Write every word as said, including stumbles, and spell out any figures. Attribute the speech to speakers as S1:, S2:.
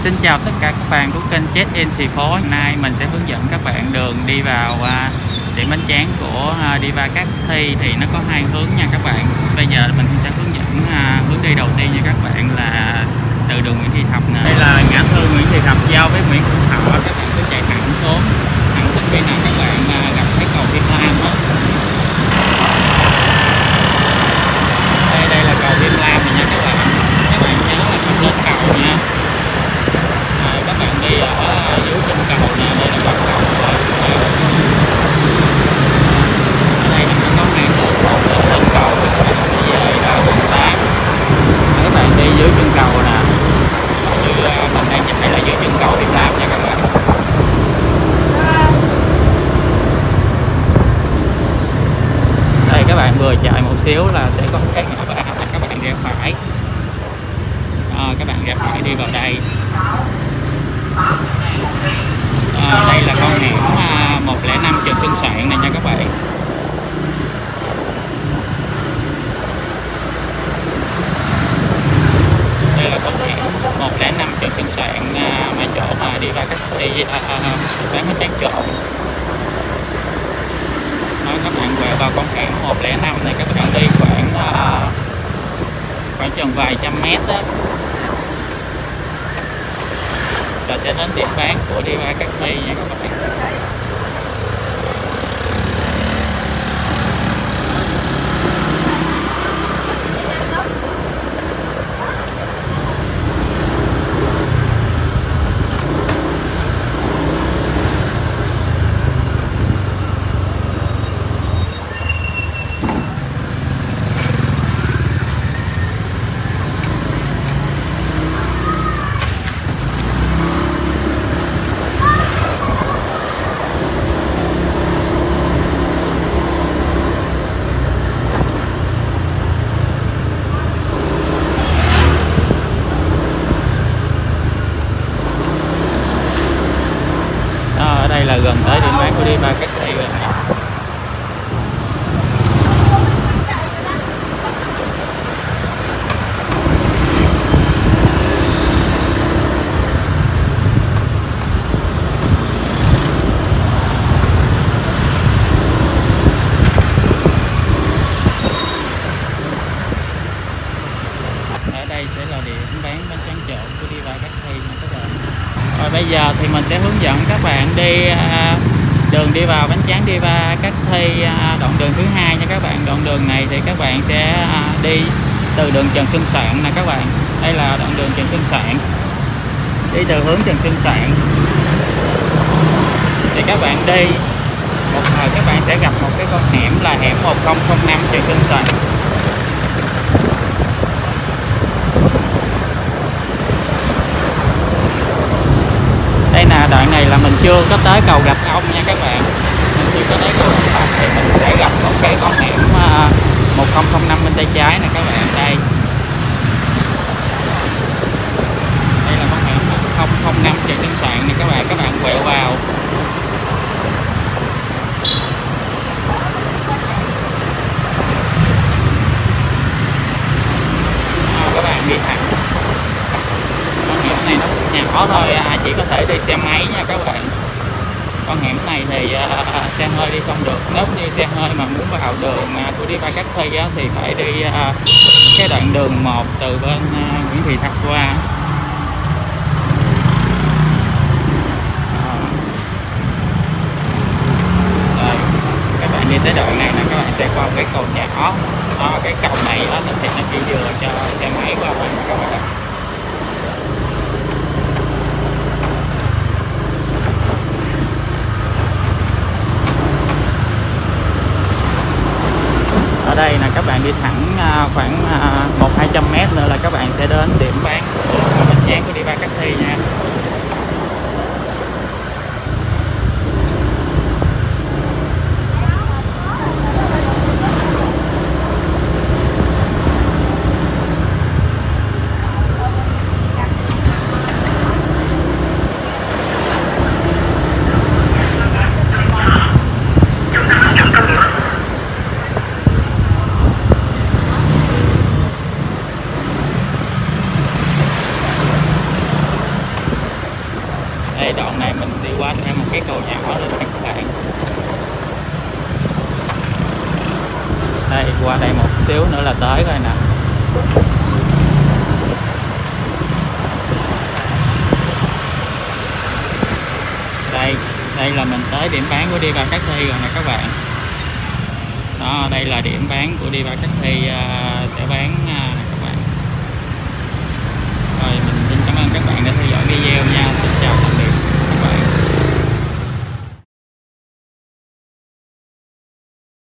S1: Xin chào tất cả các bạn của kênh Check in Xì Phố. Hôm nay mình sẽ hướng dẫn các bạn đường đi vào à, điểm bánh tráng của à, đi va Cát Thi. Thì nó có hai hướng nha các bạn. Bây giờ mình sẽ hướng dẫn à, hướng đi đầu tiên nha các bạn là từ đường Nguyễn Thị Thập nè. Đây là ngã tư Nguyễn Thị Thập giao với Nguyễn Hữu Thọ. Các bạn cứ chạy thẳng xuống, thẳng xuống khi nào các bạn à, gặp thấy cầu Thiên Lam đó. Đây đây là cầu Thiên Lam này nha các bạn. Các bạn nhớ là không lên cầu nha. Các bạn đi ở dưới chân cầu nè, đây là bắt cầu rồi. Ở đây nó có hai đường, một là lên cầu và các bạn đi về là quận tám. Các bạn đi dưới chân cầu nè, như mình đang chạy là dưới chân cầu Thiên Lam nha các bạn. Đây các bạn vừa chạy một xíu là sẽ có cái ngã ba, các bạn rẽ phải. À, các bạn rẽ phải đi vào đây. À, đây là con hẻm à, một không năm Trần Xuân Soạn này nha các bạn. Đây là con hẻm một không năm Trần Xuân Soạn à, mà chỗ mà đi va Cát Thi à, à, bán bánh tráng trộn. Đó, các bạn về vào con hẻm một không năm này, các bạn đi khoảng à, khoảng chừng vài trăm mét đó là sẽ đến điểm bán của đi va Cát Thi nha các bạn. Đây là gần tới điểm bán của đi va Cát Thi rồi. Ở đây sẽ là điểm bán bánh tráng trộn của đi va Cát Thi nha các bạn. Rồi bây giờ thì mình sẽ hướng dẫn các bạn đi à, đường đi vào bánh tráng đi va Cát Thi à, đoạn đường thứ hai nha các bạn. Đoạn đường này thì các bạn sẽ à, đi từ đường Trần Xuân Soạn nè các bạn. Đây là đoạn đường Trần Xuân Soạn. Đi từ hướng Trần Xuân Soạn thì các bạn đi một hồi các bạn sẽ gặp một cái con hẻm là hẻm một không không năm Trần Xuân Soạn. Đây là đoạn này là mình chưa có tới cầu Gặp Ông nha các bạn. Mình chưa có tới cầu Gặp Ông thì mình sẽ gặp một cái con hẻm một không không năm bên tay trái nè các bạn. Đây đây là con hẻm một không không năm Trần Xuân Soạn nè các bạn. Các bạn quẹo vào. À, các bạn đi thẳng. Con hẻm này nó nhỏ thôi, à, chỉ có thể đi xe máy nha các bạn. Con hẻm này thì à, xe hơi đi không được. Nếu như xe hơi mà muốn vào đường à, của đi va Cát Thi á, thì phải đi à, cái đoạn đường một từ bên à, Nguyễn Thị Thập qua. À. Rồi, các bạn đi tới đoạn này là các bạn sẽ qua cái cầu nhỏ. À, cái cầu này á, thì nó chỉ vừa cho xe máy qua thôi các bạn. Ở đây là các bạn đi thẳng khoảng một hai trăm mét nữa là các bạn sẽ đến điểm bán của bánh tráng của đi va Cát Thi nha. Đây đoạn này mình đi qua thêm một cái cầu nhỏ nữa nha các bạn. Đây qua đây một xíu nữa là tới rồi nè. Đây, đây là mình tới điểm bán của Diva Cát Thi rồi nè các bạn. Đó, đây là điểm bán của Diva Cát Thi, uh, sẽ bán uh,